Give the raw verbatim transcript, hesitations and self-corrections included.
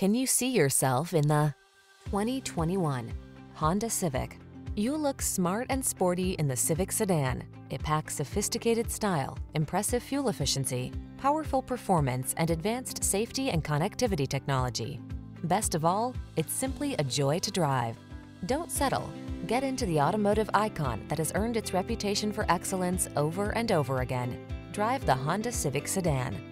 Can you see yourself in the twenty twenty-one Honda Civic? You look smart and sporty in the Civic sedan. It packs sophisticated style, impressive fuel efficiency, powerful performance, and advanced safety and connectivity technology. Best of all, it's simply a joy to drive. Don't settle. Get into the automotive icon that has earned its reputation for excellence over and over again. Drive the Honda Civic sedan.